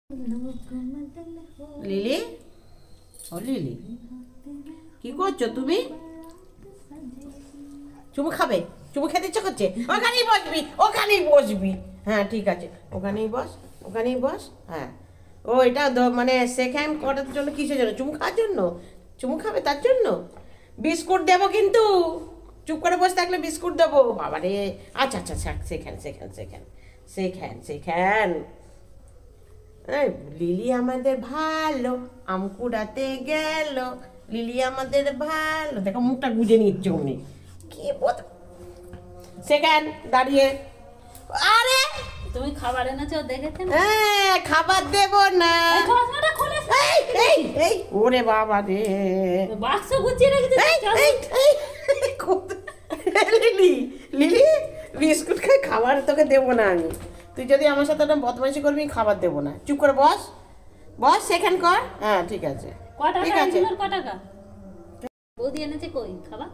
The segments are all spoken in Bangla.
লিলি, ও লিলি, কি করছো তুমি? চুমু খাবে? চুমু খেতে ইচ্ছে করছে? ওখানেই বসবি, ওখানেই বসবি। হ্যাঁ ঠিক আছে, ওখানেই বস, ওখানেই বস। হ্যাঁ, ও এটা মানে সেকেন্ড করার জন্য, কিসের জন্য? চুমু খাওয়ার জন্য? চুমু খাবে তার জন্য? বিস্কুট দেবো কিন্তু, চুপ করে বসে থাকলে বিস্কুট দেবো। বাবা রে, আচ্ছা আচ্ছা সেখান সেখান সেখান সেখান সেখান। লিলি আমাদের ভালো, আম কুড়াতে গেল। লিলি আমাদের ভালো, দেখো মুখটা গুজে নিচ্ছে উনি। কি সেখান দাঁড়িয়ে। আরে তুমি খাবার এনেছো দেখেছেন? হ্যাঁ, খাবার দেব না। এই ওরে বাবা রে, বাক্স গুছিয়ে রেখেছে। লিলি, লিলি বিস্কুট খাই, খাবার তোকে দেবো না আমি। তুই যদি আমার সাথে একটা বদমাইশি করবি, খাবার দেবো না। চুপ করে বস, বস সেখান কর। হ্যাঁ ঠিক আছে, ঠিক আছে। কটাকা বৌদি এনেছে কই খাবার?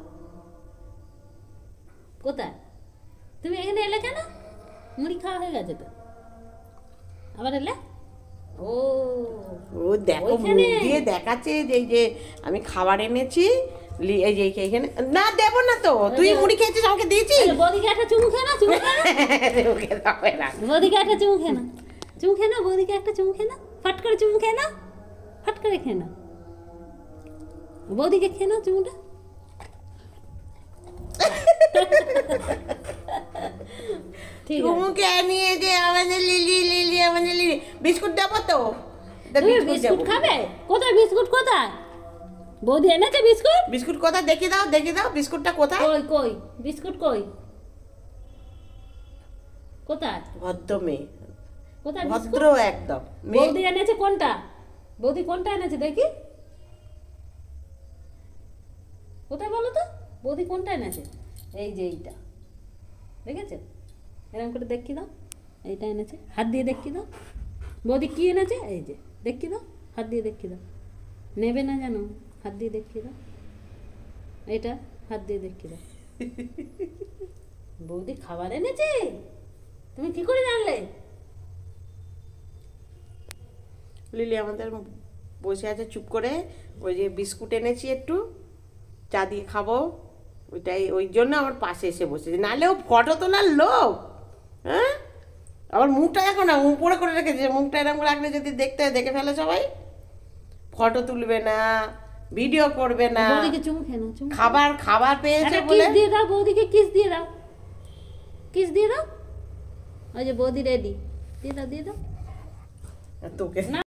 কোথায়? তুমি এখানে এলে কেন? মুড়ি খাওয়া হয়ে গেছে তো, আবার এলে? ও ও দেখো, মুখ দিয়ে দেখাচ্ছে যে আমি খাবার এনেছি। এই যে এখানে না, দেবো না তো। তুই মুড়ি খেয়েছিস, আমাকে দিয়েছিস। বৌদিকে একটা চুমু খেয়ে না, চুমু খেয়ে না। বৌদিকে একটা চুমু খেয়ে না, চুমু খেয়ে না, বৌদিকে একটা চুমু খেয়ে না, ফাট করে চুমু খেয়ে না, ফাট করে খেয়ে না। বৌদিকে খেয়ে না চুমুটা। ঠিক আছে, চুমুকে নিয়ে যে আমাদের লিলি, লিলি আমাদের লিলি। বিস্কুট দেবো তো? বিস্কুট খাবে? কোথায় বিস্কুট? কোথায় বৌদি এনেছে বিস্কুট? বিস্কুট কোথায়? দেখি দাও, দেখি দাও বিস্কুটটা কোথায়। কই কই বিস্কুট কই? কোথায়? ভদ্র মেয়ে, কোথায় ভদ্র একদম। বৌদি এনেছে কোনটা? বৌদি কোনটা এনেছে দেখি, কোথায় বলো তো? বৌদি কোনটা এনেছে? এই যে এইটা, দেখেছো? এরকম করে দেখি দাও, এইটা এনেছে। হাত দিয়ে দেখি দাও বৌদি কি এনেছে। এই যে দেখি দাও, হাত দিয়ে দেখি দাও। নেবে না জানো, হাত দিয়ে দেখি দাও। এটা হাত দিয়ে দেখি দাও। বৌদি খাবার এনেছে, তুমি কি করে জানলে? লিলি আমাদের বসে আছে চুপ করে। ওই যে বিস্কুট এনেছি, একটু চা দিয়ে খাবো, ওইটাই, ওই জন্য আমার পাশে এসে বসেছে। নাহলে ও ফটো তোলার লোক। হ্যাঁ, আবার মুখটা দেখো না, উপরে করে রেখেছে। মুখটা এরকম রাখলে যদি দেখে ফেলে সবাই, ফটো তুলবে না, ভিডিও করবে না। বৌদিকে চুমু খেয়ে নাও, চুমু। খাবার পেয়েছে বলে কিস দিয়ে দাও বৌদিকে, কিস দিয়ে দাও, কিস দিয়ে দাও। ওই যে বৌদি রেডি, দিয়ে দাও, দিয়ে দাও। তোকে